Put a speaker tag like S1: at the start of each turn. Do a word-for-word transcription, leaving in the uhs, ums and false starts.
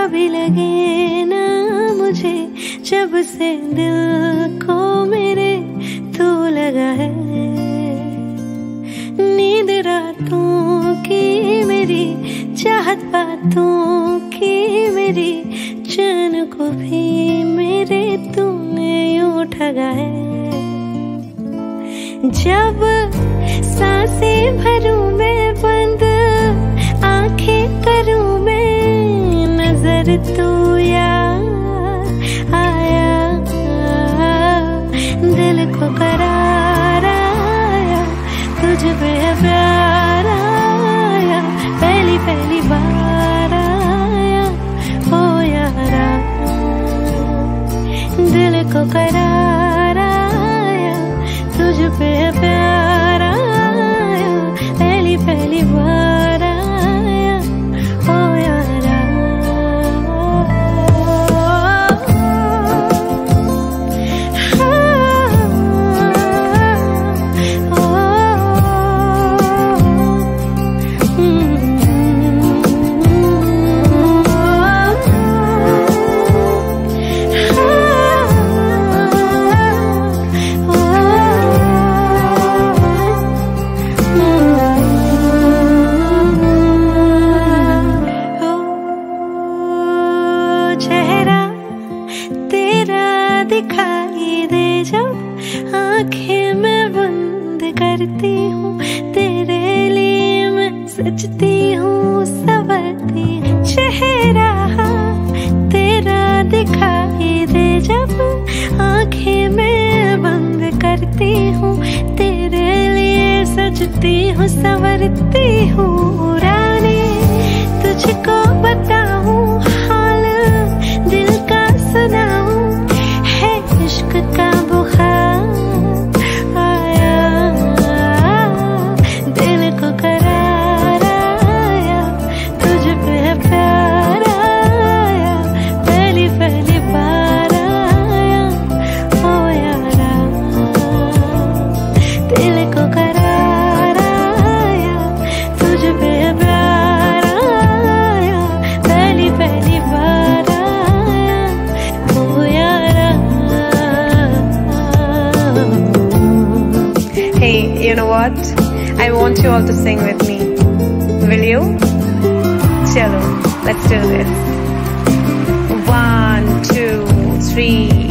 S1: भी लगे ना मुझे, जब से दिल को मेरे तू लगा है। नींद रातों की मेरी, चाहत बातों की मेरी, चैन को भी मेरे तूने यूं ठगा है। जब सांसें भरूं मैं बंद, आंखें करूं मैं, नजर तू याद आया, दिल को करार आया, तुझ पे प्यार आया, पहली पहली बार आया ओ यारा। दिल को करार आया, तुझ पे प्यार आया, पहली पहली बार आया ओ यारा। दिखाई दे जब आंखें मैं बंद करती हूँ, तेरे लिए मैं सजती हूँ, संवरती हूँ। चेहरा तेरा दिखाई दे जब आंखें मैं बंद करती हूँ, तेरे लिए सजती हूँ, संवरती हूँ। रानी तुझको बताऊँ हाल दिल का सुनाऊँ, इश्क का बुखार आया, दिल को करार आया, तुझ पे प्यार आया, पहली पहली बार आया ओ यारा। दिल को करार आया, तुझ पे प्यार आया, पहली पहली बार आया ओ यारा।
S2: Hey, you know what? I want you all to sing with me. Will you? Chalo, let's do this. One, two, three.